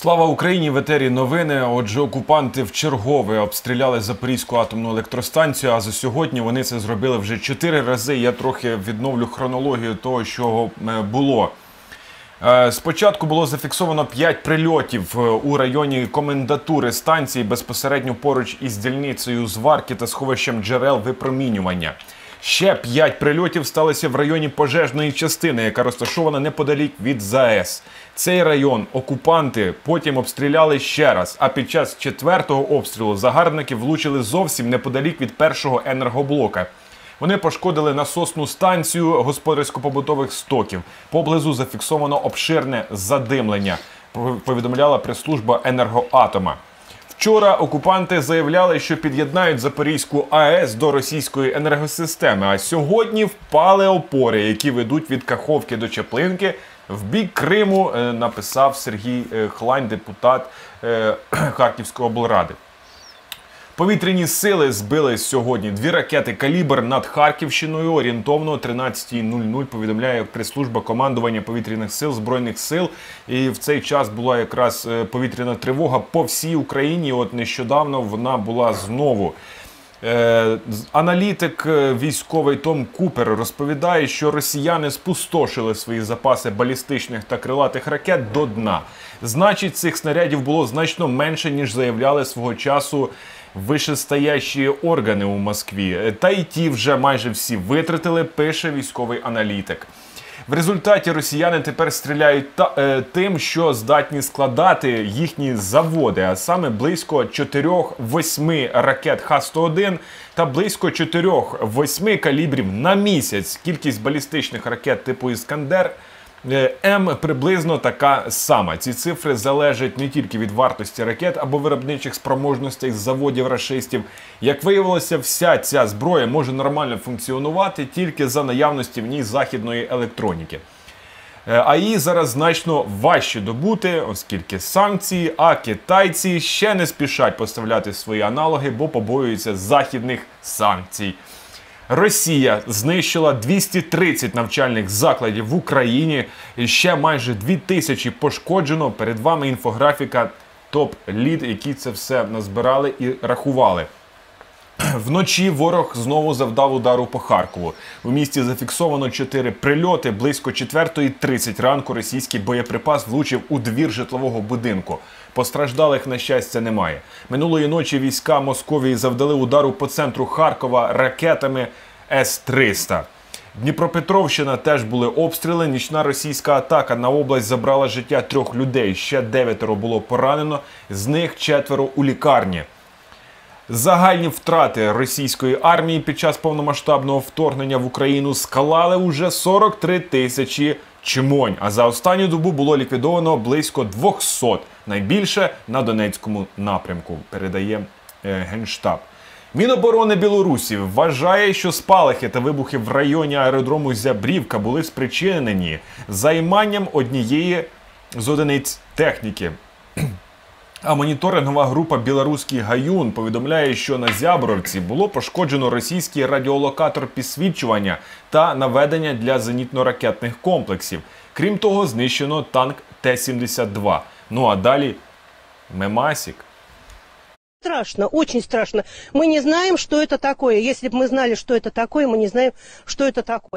Слава Україні! В етері новини. Отже, окупанти вчергове обстріляли Запорізьку атомну електростанцію, а за сьогодні вони це зробили вже 4 рази. Я трохи відновлю хронологію того, що було. Спочатку було зафіксовано 5 прильотів у районі комендатури станції, безпосередньо поруч із дільницею зварки та сховищем джерел випромінювання. Ще 5 прильотів сталося в районі пожежної частини, яка розташована неподалік від ЗАЕС. Цей район окупанти потім обстріляли ще раз, а під час 4-го обстрілу загарбники влучили зовсім неподалік від першого енергоблока. Вони пошкодили насосну станцію господарсько-побутових стоків. Поблизу зафіксовано обширне задимлення, повідомляла прес-служба Енергоатома. Вчора окупанти заявляли, що під'єднають Запорізьку АЕС до російської енергосистеми, а сьогодні впали опори, які ведуть від Каховки до Чаплинки в бік Криму, написав Сергій Хлань, депутат Харківської облради. Повітряні сили збили сьогодні 2 ракети «Калібр» над Харківщиною орієнтовно о 13:00, повідомляє прес-служба командування повітряних сил Збройних сил. І в цей час була якраз повітряна тривога по всій Україні. От нещодавно вона була знову. Аналітик військовий Том Купер розповідає, що росіяни спустошили свої запаси балістичних та крилатих ракет до дна. Значить, цих снарядів було значно менше, ніж заявляли свого часу вищестоящі органи у Москві. Та й ті вже майже всі витратили, пише військовий аналітик. В результаті росіяни тепер стріляють тим, що здатні складати їхні заводи, а саме близько 4-8 ракет Х-101 та близько 4-8 калібрів на місяць. Кількість балістичних ракет типу «Іскандер» М приблизно така сама. Ці цифри залежать не тільки від вартості ракет або виробничих спроможностей з заводів рашистів. Як виявилося, вся ця зброя може нормально функціонувати тільки за наявності в ній західної електроніки. А її зараз значно важче добути, оскільки санкції, а китайці ще не спішать поставляти свої аналоги, бо побоюються західних санкцій. Росія знищила 230 навчальних закладів в Україні, і ще майже 2000 пошкоджено. Перед вами інфографіка топ-лід, які це все назбирали і рахували. Вночі ворог знову завдав удару по Харкову. У місті зафіксовано 4 прильоти. Близько 4:30 ранку російський боєприпас влучив у двір житлового будинку. Постраждалих, на щастя, немає. Минулої ночі війська Московії завдали удару по центру Харкова ракетами С-300. Дніпропетровщина теж були обстріли. Нічна російська атака на область забрала життя 3 людей. Ще 9 було поранено, з них 4 у лікарні. Загальні втрати російської армії під час повномасштабного вторгнення в Україну склали уже 43 тисячі чмонь, а за останню добу було ліквідовано близько 200, найбільше на Донецькому напрямку, передає Генштаб. Міноборони Білорусі вважає, що спалахи та вибухи в районі аеродрому Зябрівка були спричинені займанням однієї з одиниць техніки. А моніторингова група «Білоруський Гаюн» повідомляє, що на Зябровці було пошкоджено російський радіолокатор підсвічування та наведення для зенітно-ракетних комплексів. Крім того, знищено танк Т-72. Ну а далі мемасик. Страшно, очень страшно. Мы не знаем, что это такое. Если бы мы знали, что это такое, мы не знаем, что это такое.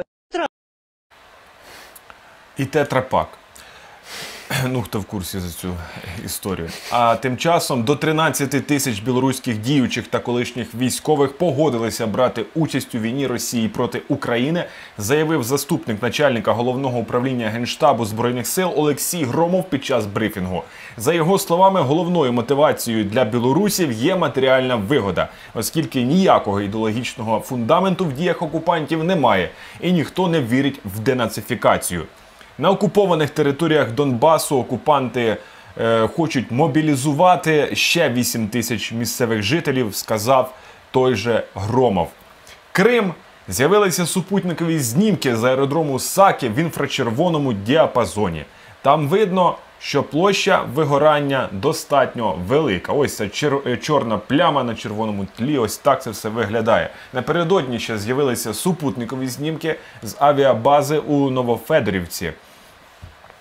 І тетрапак. Ну, хто в курсі за цю історію. А тим часом до 13 тисяч білоруських діючих та колишніх військових погодилися брати участь у війні Росії проти України, заявив заступник начальника Головного управління Генштабу Збройних сил Олексій Громов під час брифінгу. За його словами, головною мотивацією для білорусів є матеріальна вигода, оскільки ніякого ідеологічного фундаменту в діях окупантів немає і ніхто не вірить в денацифікацію. На окупованих територіях Донбасу окупанти хочуть мобілізувати ще 8 тисяч місцевих жителів, сказав той же Громов. Крим. З'явилися супутникові знімки з аеродрому Саки в інфрачервоному діапазоні. Там видно, що площа вигорання достатньо велика. Ось ця чорна пляма на червоному тлі, ось так це все виглядає. Напередодні ще з'явилися супутникові знімки з авіабази у Новофедорівці.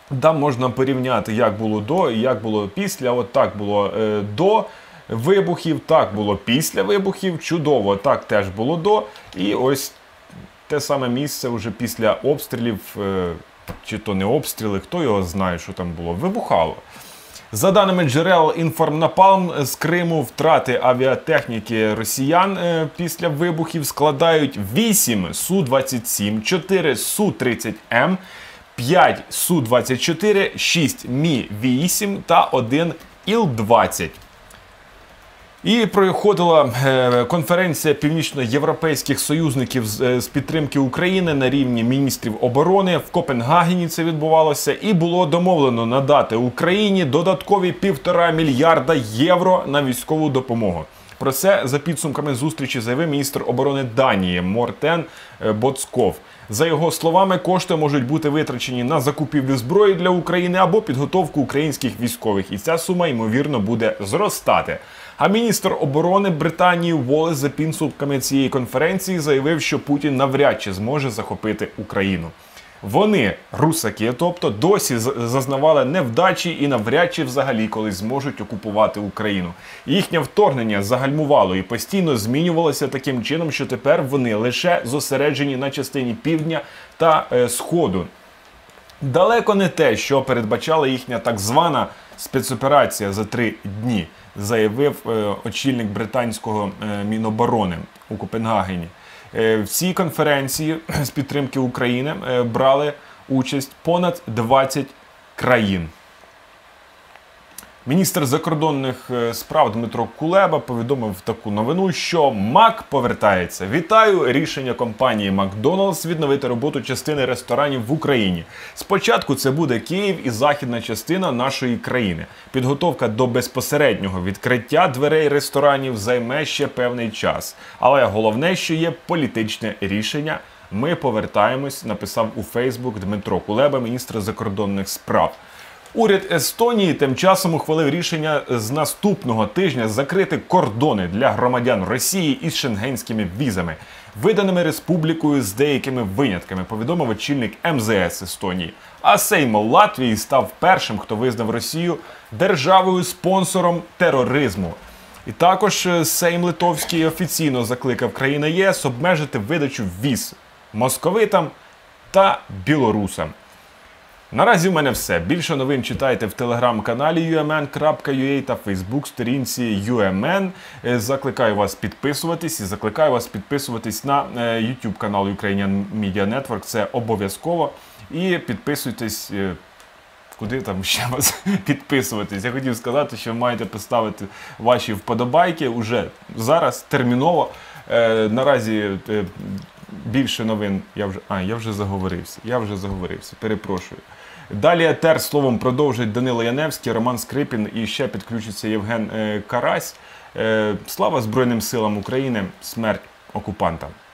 Там можна порівняти, як було до і як було після. От так було до вибухів, так було після вибухів, чудово, так теж було до. І ось те саме місце вже після обстрілів, чи то не обстріли, хто його знає, що там було, вибухало. За даними джерел Інформнапалм з Криму, втрати авіатехніки росіян після вибухів складають 8 Су-27, 4 Су-30М, 5 Су-24, 6 Мі-8 та 1 Іл-20. І проходила конференція північноєвропейських союзників з підтримки України на рівні міністрів оборони. В Копенгагені це відбувалося. І було домовлено надати Україні додаткові 1,5 мільярда євро на військову допомогу. Про це за підсумками зустрічі заявив міністр оборони Данії Мортен Боцков. За його словами, кошти можуть бути витрачені на закупівлю зброї для України або підготовку українських військових. І ця сума, ймовірно, буде зростати. А міністр оборони Британії Волес за підсумками цієї конференції заявив, що Путін навряд чи зможе захопити Україну. Вони, русаки, тобто, досі зазнавали невдачі і навряд чи взагалі колись зможуть окупувати Україну. Їхнє вторгнення загальмувало і постійно змінювалося таким чином, що тепер вони лише зосереджені на частині півдня та сходу. Далеко не те, що передбачала їхня так звана спецоперація за 3 дні, заявив очільник британського Міноборони у Копенгагені. В цій конференції з підтримки України брали участь понад 20 країн. Міністр закордонних справ Дмитро Кулеба повідомив таку новину, що МАК повертається. Вітаю рішення компанії Макдоналдс відновити роботу частини ресторанів в Україні. Спочатку це буде Київ і західна частина нашої країни. Підготовка до безпосереднього відкриття дверей ресторанів займе ще певний час. Але головне, що є політичне рішення. Ми повертаємось, написав у Фейсбук Дмитро Кулеба, міністр закордонних справ. Уряд Естонії тим часом ухвалив рішення з наступного тижня закрити кордони для громадян Росії із шенгенськими візами, виданими республікою з деякими винятками, повідомив очільник МЗС Естонії. А Сейм Латвії став першим, хто визнав Росію державою-спонсором тероризму. І також Сейм Литовський офіційно закликав країни ЄС обмежити видачу віз московитам та білорусам. Наразі в мене все. Більше новин читайте в телеграм-каналі umn.ua та фейсбук-сторінці UMN. Закликаю вас підписуватись і закликаю вас підписуватись на YouTube канал Ukrainian Media Network. Це обов'язково. І підписуйтесь, куди там ще вас підписуватись. Я хотів сказати, що ви маєте поставити ваші вподобайки уже зараз, терміново. Наразі більше новин, я вже заговорився, перепрошую. Далі етер словом продовжить Данило Яневський, Роман Скрипін і ще підключиться Євген Карась. Слава Збройним силам України, смерть окупантам.